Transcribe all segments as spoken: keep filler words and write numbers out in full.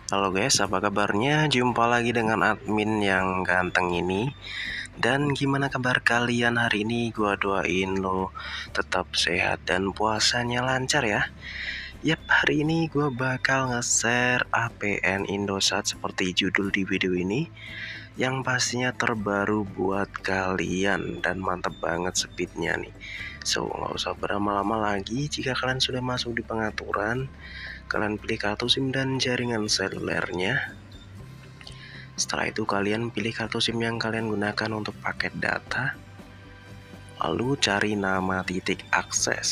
Halo guys, apa kabarnya? Jumpa lagi dengan admin yang ganteng ini. Dan gimana kabar kalian hari ini? Gua doain lo tetap sehat dan puasanya lancar ya. Yap, hari ini gua bakal nge-share A P N Indosat seperti judul di video ini, yang pastinya terbaru buat kalian dan mantep banget speednya nih. So, nggak usah berlama-lama lagi. Jika kalian sudah masuk di pengaturan, kalian pilih kartu SIM dan jaringan selulernya. Setelah itu kalian pilih kartu SIM yang kalian gunakan untuk paket data, lalu cari nama titik akses.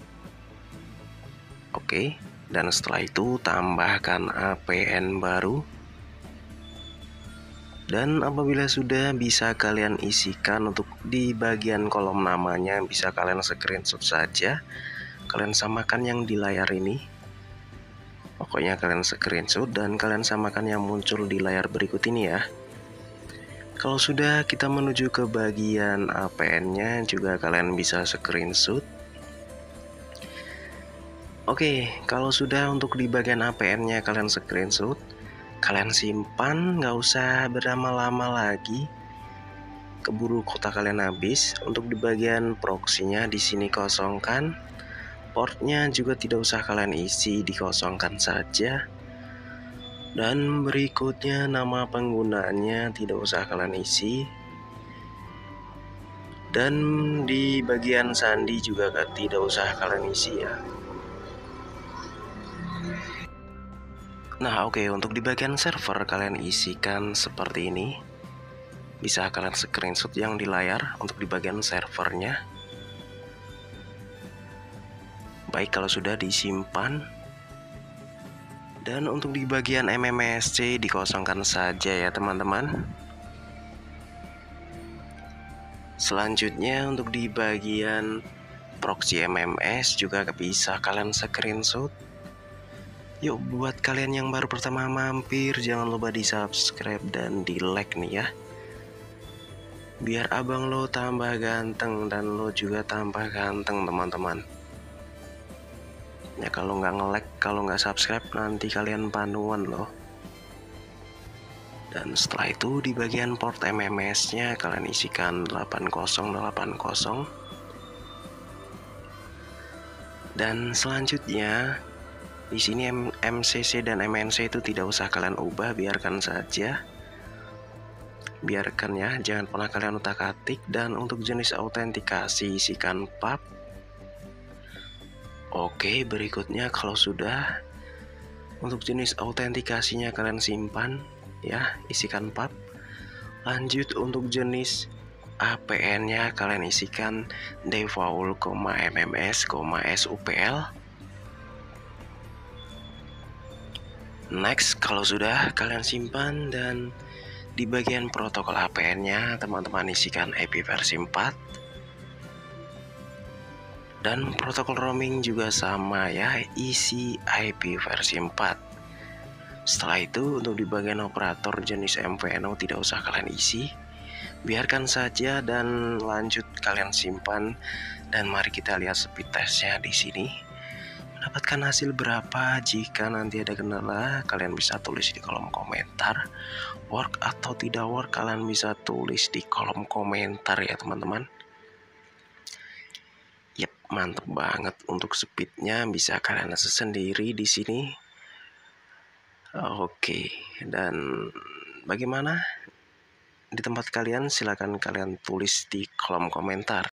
Oke, dan setelah itu tambahkan A P N baru. Dan apabila sudah, bisa kalian isikan untuk di bagian kolom namanya, bisa kalian screenshot saja. Kalian samakan yang di layar ini. Pokoknya kalian screenshot dan kalian samakan yang muncul di layar berikut ini ya. Kalau sudah, kita menuju ke bagian A P N-nya, juga kalian bisa screenshot. Oke, kalau sudah untuk di bagian A P N-nya kalian screenshot, kalian simpan, nggak usah berlama-lama lagi. Keburu kota kalian habis. Untuk di bagian proxy-nya di sini kosongkan. Portnya juga tidak usah kalian isi, dikosongkan saja. Dan berikutnya nama penggunanya tidak usah kalian isi. Dan di bagian sandi juga tidak usah kalian isi ya. Nah oke, okay, untuk di bagian server kalian isikan seperti ini. Bisa kalian screenshot yang di layar untuk di bagian servernya. Baik, kalau sudah disimpan. Dan untuk di bagian M M S C dikosongkan saja ya teman-teman. Selanjutnya untuk di bagian proxy M M S juga bisa kalian screenshot. Yuk, buat kalian yang baru pertama mampir, jangan lupa di subscribe dan di like nih ya, biar abang lo tambah ganteng dan lo juga tambah ganteng teman-teman. Ya kalau nggak nge-like, kalau nggak subscribe, nanti kalian panuan loh. Dan setelah itu di bagian port M M S-nya kalian isikan delapan nol delapan nol. Dan selanjutnya di sini M C C dan M N C itu tidak usah kalian ubah, biarkan saja. Biarkan ya, jangan pernah kalian utak-atik. Dan untuk jenis autentikasi isikan pub. Oke, berikutnya kalau sudah, untuk jenis autentikasinya kalian simpan ya, isikan pub. Lanjut untuk jenis A P N-nya kalian isikan default, mms, supl. Next, kalau sudah kalian simpan. Dan di bagian protokol A P N-nya teman-teman isikan I P versi empat. Dan protokol roaming juga sama ya, isi I P versi empat. Setelah itu untuk di bagian operator jenis M V N O tidak usah kalian isi, biarkan saja dan lanjut kalian simpan. Dan mari kita lihat speed testnya di sini. Mendapatkan hasil berapa? Jika nanti ada kendala, kalian bisa tulis di kolom komentar. Work atau tidak work, kalian bisa tulis di kolom komentar ya teman-teman. Yap, mantep banget untuk speednya, bisa kalian akses sendiri di sini. Oke, dan bagaimana di tempat kalian? Silahkan kalian tulis di kolom komentar.